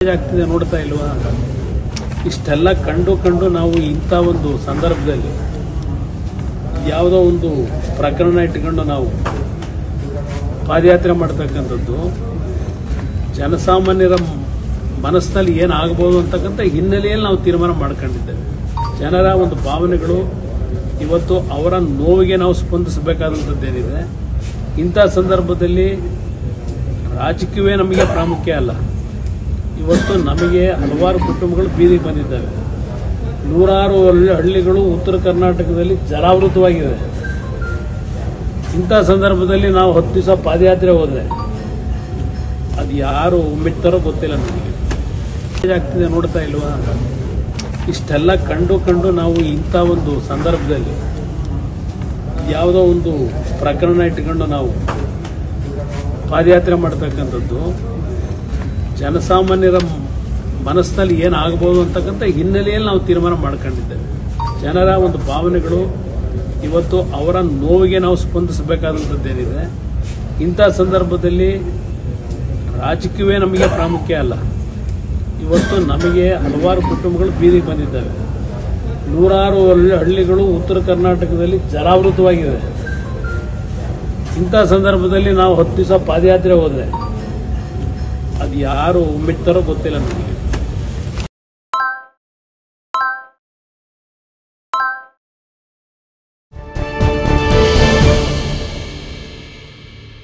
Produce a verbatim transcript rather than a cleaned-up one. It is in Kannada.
ಆಗ್ತಿದೆ ನೋಡ್ತಾ ಇಲ್ವಾ? ಇಷ್ಟೆಲ್ಲ ಕಂಡು ಕಂಡು ನಾವು ಇಂಥ ಒಂದು ಸಂದರ್ಭದಲ್ಲಿ ಯಾವುದೋ ಒಂದು ಪ್ರಕರಣ ಇಟ್ಕೊಂಡು ನಾವು ಪಾದಯಾತ್ರೆ ಮಾಡ್ತಕ್ಕಂಥದ್ದು ಜನಸಾಮಾನ್ಯರ ಮನಸ್ಸಿನಲ್ಲಿ ಏನಾಗಬಹುದು ಅಂತಕ್ಕಂಥ ಹಿನ್ನೆಲೆಯಲ್ಲಿ ನಾವು ತೀರ್ಮಾನ ಮಾಡ್ಕೊಂಡಿದ್ದೇವೆ. ಜನರ ಒಂದು ಭಾವನೆಗಳು ಇವತ್ತು ಅವರ ನೋವಿಗೆ ನಾವು ಸ್ಪಂದಿಸಬೇಕಾದಂಥದ್ದೇನಿದೆ. ಇಂಥ ಸಂದರ್ಭದಲ್ಲಿ ರಾಜಕೀಯವೇ ನಮಗೆ ಪ್ರಾಮುಖ್ಯ ಅಲ್ಲ. ಇವತ್ತು ನಮಗೆ ಹಲವಾರು ಕುಟುಂಬಗಳು ಬೀದಿಗೆ ಬಂದಿದ್ದಾವೆ. ನೂರಾರು ಹಳ್ಳಿಗಳು ಉತ್ತರ ಕರ್ನಾಟಕದಲ್ಲಿ ಜಲಾವೃತವಾಗಿದೆ. ಇಂಥ ಸಂದರ್ಭದಲ್ಲಿ ನಾವು ಹತ್ತು ದಿವಸ ಪಾದಯಾತ್ರೆ ಹೋದರೆ ಅದು ಯಾರು ಮೆಟ್ತಾರೋ ಗೊತ್ತಿಲ್ಲ. ನಮಗೆ ಆಗ್ತಿದೆ ನೋಡ್ತಾ ಇಲ್ವಾ? ಇಷ್ಟೆಲ್ಲ ಕಂಡು ಕಂಡು ನಾವು ಇಂಥ ಒಂದು ಸಂದರ್ಭದಲ್ಲಿ ಯಾವುದೋ ಒಂದು ಪ್ರಕರಣ ಇಟ್ಕೊಂಡು ನಾವು ಪಾದಯಾತ್ರೆ ಮಾಡ್ತಕ್ಕಂಥದ್ದು ಜನಸಾಮಾನ್ಯರ ಮನಸ್ಸಿನಲ್ಲಿ ಏನಾಗಬಹುದು ಅಂತಕ್ಕಂಥ ಹಿನ್ನೆಲೆಯಲ್ಲಿ ನಾವು ತೀರ್ಮಾನ ಮಾಡ್ಕೊಂಡಿದ್ದೇವೆ. ಜನರ ಒಂದು ಭಾವನೆಗಳು ಇವತ್ತು ಅವರ ನೋವಿಗೆ ನಾವು ಸ್ಪಂದಿಸಬೇಕಾದಂಥದ್ದೇನಿದೆ. ಇಂಥ ಸಂದರ್ಭದಲ್ಲಿ ರಾಜಕೀಯವೇ ನಮಗೆ ಪ್ರಾಮುಖ್ಯ ಅಲ್ಲ. ಇವತ್ತು ನಮಗೆ ಹಲವಾರು ಕುಟುಂಬಗಳು ಬೀದಿಗೆ ಬಂದಿದ್ದಾವೆ. ನೂರಾರು ಹಳ್ಳಿಗಳು ಉತ್ತರ ಕರ್ನಾಟಕದಲ್ಲಿ ಜಲಾವೃತವಾಗಿದೆ. ಇಂಥ ಸಂದರ್ಭದಲ್ಲಿ ನಾವು ಹತ್ತು ದಿವಸ ಪಾದಯಾತ್ರೆ ಹೋದರೆ ಅದು ಯಾರು ಮೆಟ್ತಾರೋ ಗೊತ್ತಿಲ್ಲ ನಮಗೆ.